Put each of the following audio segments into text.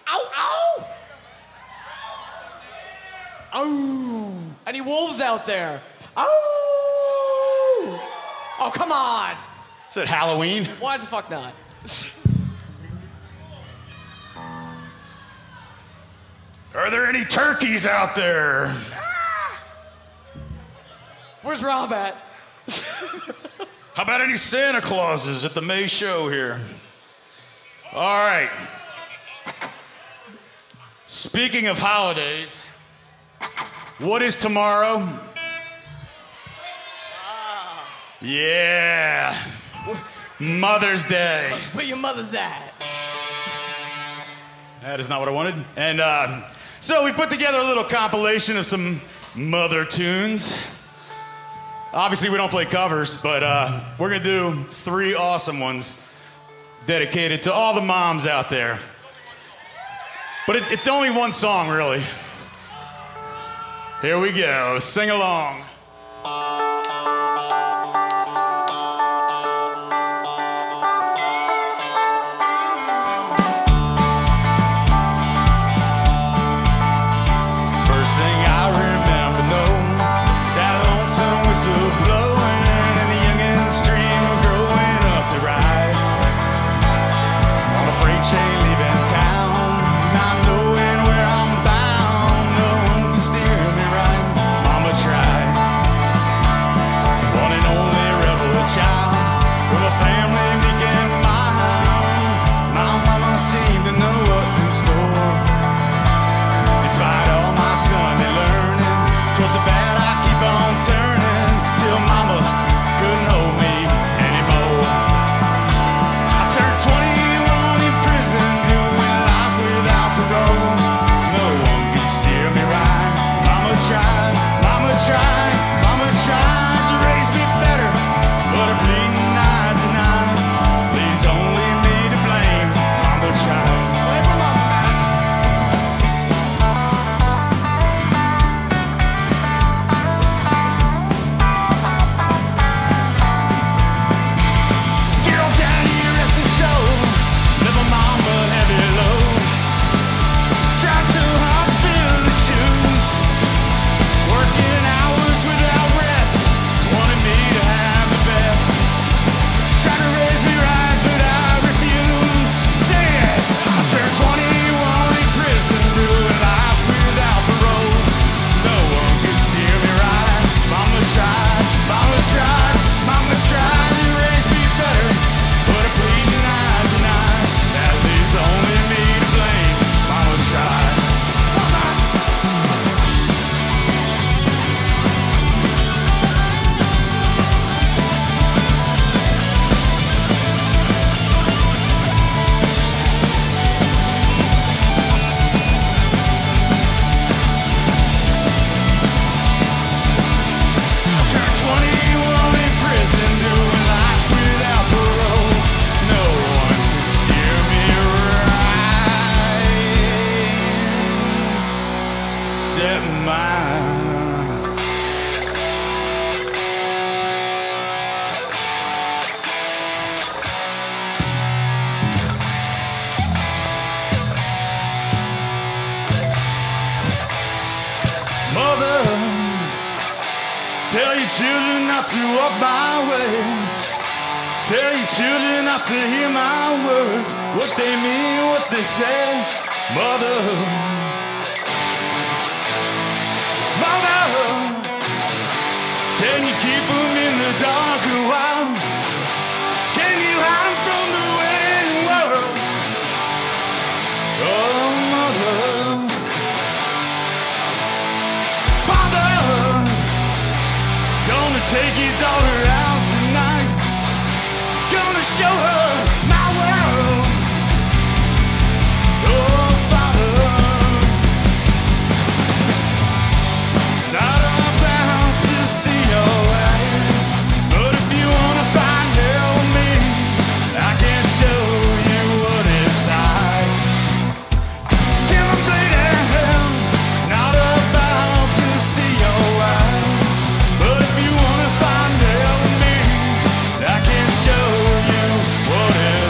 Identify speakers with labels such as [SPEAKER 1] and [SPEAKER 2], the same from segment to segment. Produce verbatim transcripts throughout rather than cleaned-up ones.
[SPEAKER 1] Ow, ow! Oh! Any wolves out there? Oh! Oh, come on!
[SPEAKER 2] Is it Halloween?
[SPEAKER 1] Why the fuck not?
[SPEAKER 2] Are there any turkeys out there?
[SPEAKER 1] Ah! Where's Rob at?
[SPEAKER 2] How about any Santa Clauses at the May show here? All right. Speaking of holidays, what is tomorrow?
[SPEAKER 1] Ah.
[SPEAKER 2] Yeah. Mother's Day.
[SPEAKER 1] Where your mother's at?
[SPEAKER 2] That is not what I wanted. And uh, so we put together a little compilation of some mother tunes. Obviously, we don't play covers, but uh, we're going to do three awesome ones dedicated to all the moms out there. But it, it's only one song, really. Here we go. Sing along. First thing I remember, no, is that lonesome whistle blowing and the youngins' dream of growing up to ride on a freight train leaving town, not knowing where I'm bound. No one can steer me right. Mama tried. One and only rebel child from a family meek and mild. My mama seemed to know what's in store. Despite all my Sunday learning, towards the bad I keep on turning till mama couldn't hold me anymore. I turned twenty-one in prison, doing life without parole. No one could steer me right. Mama tried, mama tried, mama tried to raise me better, but her bleeding eyes tonight, leaves only me to blame. Mama tried. Dear old daddy, rest his soul, live a mama heavy load. Tried so hard to fill the shoes, working hours without rest, wanted me to have the best. Tried to raise me right, but I refuse. Say it! I turned twenty-one in prison, doing life without parole. No one could steer me right. Mama tried, mama tried, mama tried to raise me better, but her bleeding eyes tonight, that leaves only me to blame. Mama tried. I turned twenty-one in prison, doing life without parole. No one can steer me right, except mine. Mother, tell your children not to walk my way. Tell your children not to hear my words, what they mean, what they say. Mother, mother, can you keep them in the dark a while? Can you hide them from the waiting world? Oh, mother. Father, gonna take your daughter out tonight. Gonna show her my world. Oh, Father, not about to see your way, but if you wanna find hell with me, I can show you what it's like. Till I'm bleeding hell, not about to see your way, but if you wanna find hell with me, I can show you what it's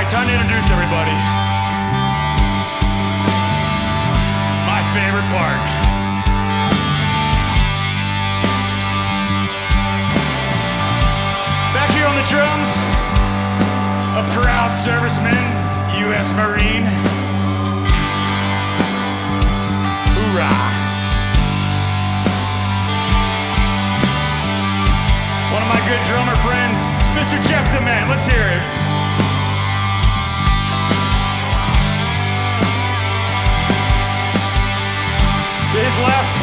[SPEAKER 2] right, time to introduce everybody. My favorite part. Back here on the drums, a proud serviceman, U S Marine. Hoorah! One of my good drummer friends, Mister Jeff Dement. Let's hear it. To his left,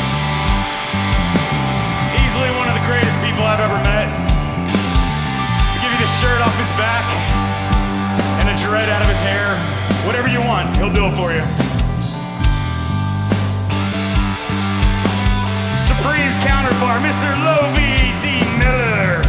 [SPEAKER 2] easily one of the greatest people I've ever met. I'll give you the shirt off his back and a dread out of his hair. Whatever you want, he'll do it for you. Supreme's counterpart, Mister Dee Miller.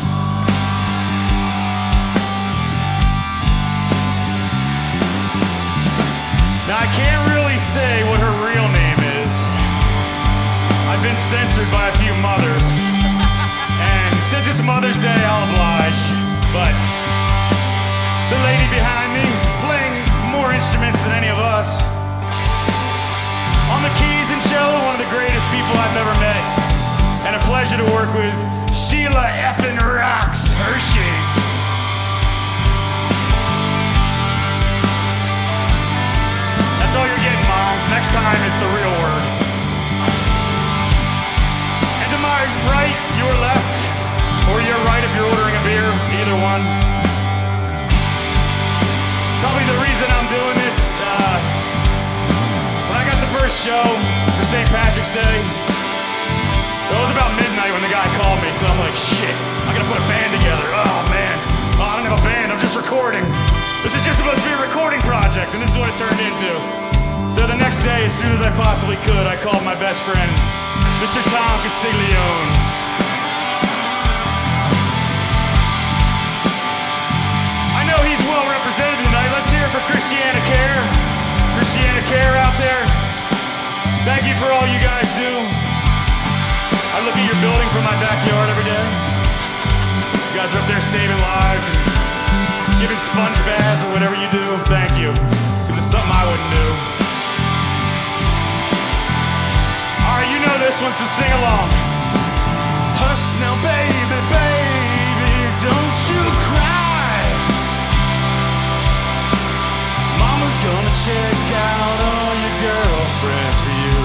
[SPEAKER 2] Now I can't really say what her real name is. I've been censored by a few mothers. And since it's Mother's Day, I'll oblige. But the lady behind me, playing more instruments than any of us. On the keys and cello, one of the greatest people I've ever met. And a pleasure to work with, Sheila effing rocks Hershey. That's all you're getting, moms. Next time it's the real word. And to my right, your left, or your right if you're ordering a beer, either one. Probably the reason I'm doing this, uh, when I got the first show for Saint Patrick's Day, it was about midnight when the guy called me, so I'm like, shit, I gotta put a band together. Oh, man. Oh, I don't have a band, I'm just recording. This is just supposed to be a recording project, and this is what it turned into. So the next day, as soon as I possibly could, I called my best friend, Mister Tom Castiglione. I know he's well represented tonight. Let's hear it for Christiana Care. Christiana Care out there. Thank you for all you guys do. I look at your building from my backyard every day. You guys are up there saving lives and giving sponge baths or whatever you do. Thank you, because it's something I wouldn't do. All right, you know this one, so sing along. Hush now, baby, baby, don't you cry. Mama's gonna check out all your girlfriends for you.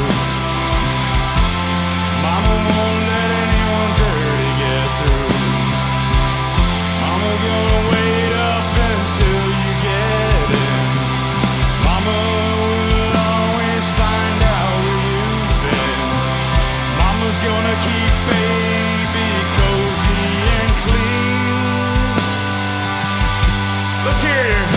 [SPEAKER 2] Mama won't let anyone dirty get through. Mama gonna wait up until you get in. Mama will always find out where you've been. Mama's gonna keep baby cozy and clean. Let's hear you.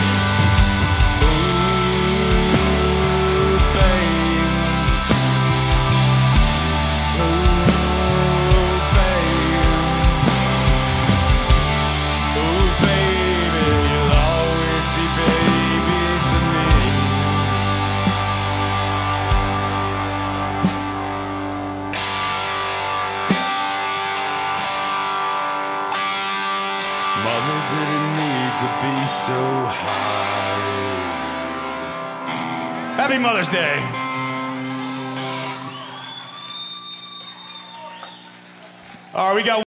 [SPEAKER 2] Mother didn't need to be so high. Happy Mother's Day. All right, we got